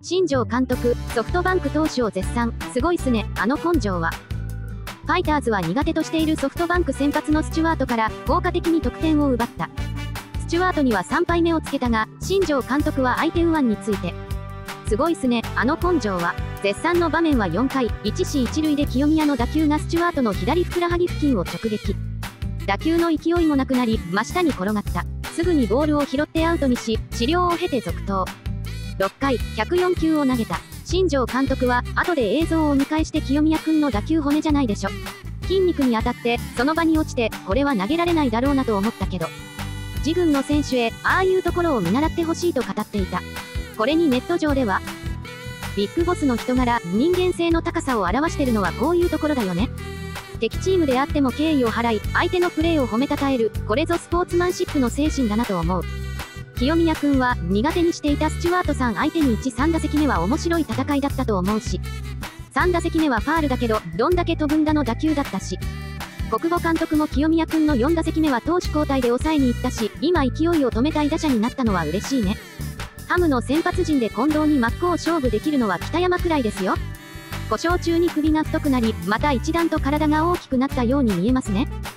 新庄監督、ソフトバンク投手を絶賛。すごいっすね、あの根性は。ファイターズは苦手としているソフトバンク先発のスチュワートから効果的に得点を奪った。スチュワートには3敗目をつけたが、新庄監督は相手右腕について。すごいっすね、あの根性は。絶賛の場面は4回、一死一塁で清宮の打球がスチュワートの左ふくらはぎ付近を直撃。打球の勢いもなくなり、真下に転がった。すぐにボールを拾ってアウトにし、治療を経て続投。6回、104球を投げた。新庄監督は、後で映像を見返して清宮くんの打球骨じゃないでしょ。筋肉に当たって、その場に落ちて、これは投げられないだろうなと思ったけど。自軍の選手へ、ああいうところを見習ってほしいと語っていた。これにネット上では、ビッグボスの人柄、人間性の高さを表してるのはこういうところだよね。敵チームであっても敬意を払い、相手のプレーを褒めたたえる、これぞスポーツマンシップの精神だなと思う。清宮くんは苦手にしていたスチュワートさん相手に1、3打席目は面白い戦いだったと思うし、3打席目はファールだけど、どんだけ飛ぶんだの打球だったし、小久保監督も清宮くんの4打席目は投手交代で抑えに行ったし、今勢いを止めたい打者になったのは嬉しいね。ハムの先発陣で近藤に真っ向勝負できるのは北山くらいですよ。故障中に首が太くなり、また一段と体が大きくなったように見えますね。